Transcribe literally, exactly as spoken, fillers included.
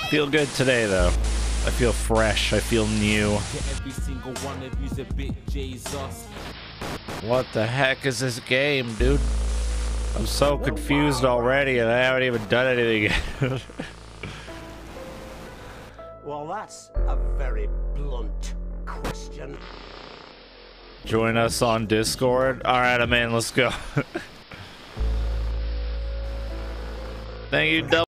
feel good today, though. I feel fresh. I feel new. What the heck is this game, dude? I'm so confused already, and I haven't even done anything yet. Well, that's a very blunt question. Join us on Discord. All right, I'm in. Let's go. Thank you, double.